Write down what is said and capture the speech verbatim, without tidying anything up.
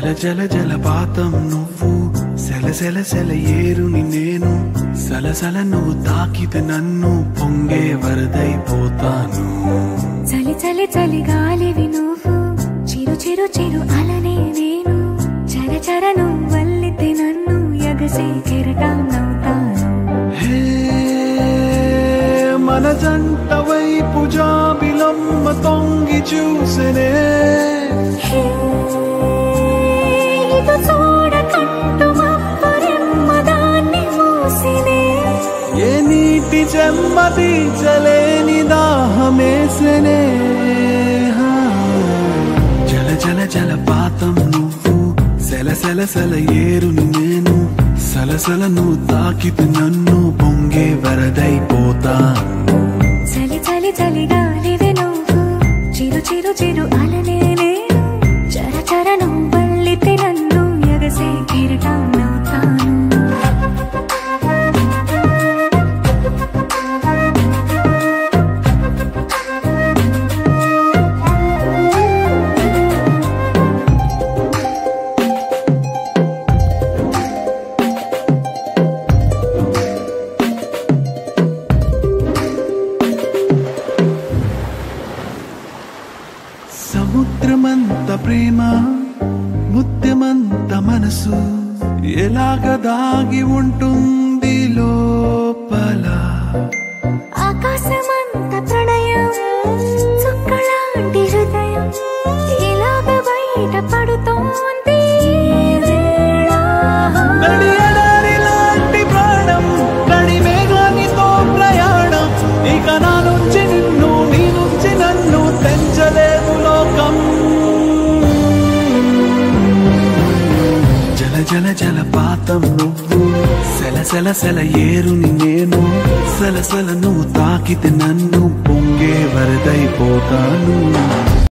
జల జల జలపాతం నువ్వు, సెల సెల సెల ఏరుని నేను, సలసల నువ్వు తాకితే నన్ను పొంగే వరదైపోతాను. చలి చలి చలి గాలివి నువ్వు, చిరు చిరు చిరు అలనే నేను, చర చర నువ్వు వల్లితే నన్ను ఎగసే కెరటాన్నవుతాను. హే మన జంట వైపు జాబిలమ్మ తొంగి చూసెనే, ఇటు చూడకంటూ మబ్బురెమ్మ దాన్ని మూసినే, ఏ నీటి చెమ్మ తీర్చలేని దాహమేసెనే. జల జల జలపాతం నువ్వు, సెల సెల సెల ఏరుని నేను, సలసల నువ్వు తాకితే నన్ను పొంగే వరదైపోతాను. చలి చలి చలి గాలివే నువ్వు, చిరు చిరు చిరు అలనే నేను, చర చర నువ్వు వల్లితే నన్ను ఎగసే కిరటాన్నవుతాను. సముద్రమంత ప్రేమ, ముత్యమంత మనసు, ఎలాగ దాగి ఉంటుంది లోపల. ఆకాశమంత ప్రణయం, చుక్కలాంటి హృదయం, ఇలాగ బయట పడుతోంది లాంటి ప్రాణం, కడి మేఘానితో ప్రయాణం, ఇక నా నుంచి నిన్ను, నీ నుంచి నన్ను తెంచలేదు లోకం. జల జల జలపాతం నువ్వు, సెల సెల సెల ఏరుని నేను, సలసల నువ్వు తాకితే నన్ను పొంగే వరదైపోతాను.